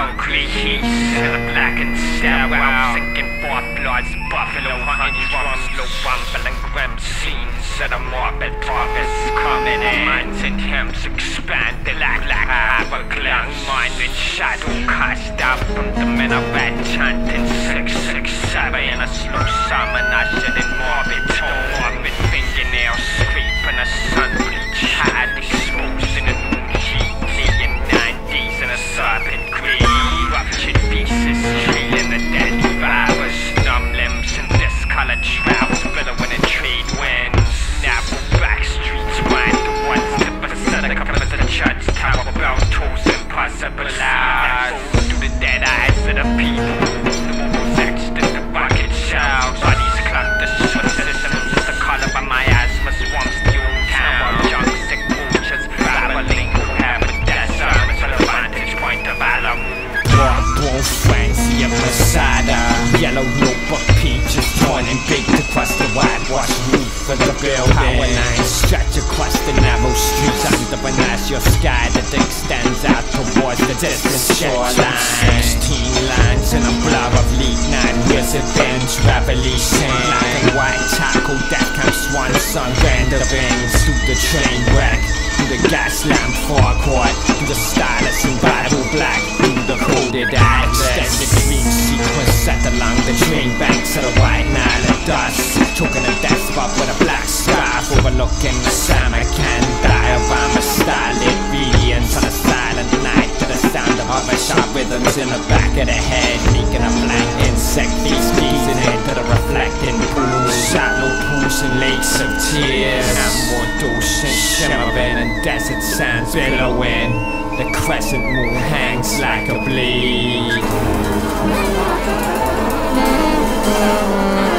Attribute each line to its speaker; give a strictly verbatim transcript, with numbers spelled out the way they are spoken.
Speaker 1: concrete heat in a blackened stairwell, sinking forth blood's buffalo hunting drums, low rumbling grim scenes of the morbid prophets coming in. Minds and hymns expanded like black hourglass, mind and shadow cast out from the minaret, chanting six six seven in a slow summon, ushered in morbid tone, morbid fingernails scraping a sun bleach hide, exposed in a new heat, laying nineties in a serpent grave, ruptured pieces trailing the dead virus, numb limbs and discolored shrouds billowing in trade winds, narrow back streets wind towards the basilica of the church tower, bell tolls impossible hours through the dead eyes of the people, the mobiles etched in the bucket shelves, bodies clumped the systems, the color of my asthma swarms the old town, young sick vultures babbling who have a death sermons from the vantage point of Aleppo. Both frenzy of Masada, yellow notebook peaches joining baked across the whitewashed roof of the building. Power lines stretch across the narrow streets under an azure sky that extends out towards the distant shoreline. Sixteen lines in a blur of late night residents, revelation like a white taco that comes one sun vanderbangs through the train wreck, through the gas lamp forecourt, through the stylus and Bible black, through the coded extended dream sequence set along the train banks of the white Nile of dust, choking a death spot with a black scarf overlooking the Samarkand diorama starlit radiance on a silent night to the sound of other sharp rhythms in the back of the head, making a blank insect face gazing into the reflecting pools, shallow pools and lakes of tears, emerald ocean shimmering and desert sands billowing. The crescent moon hangs like a blade.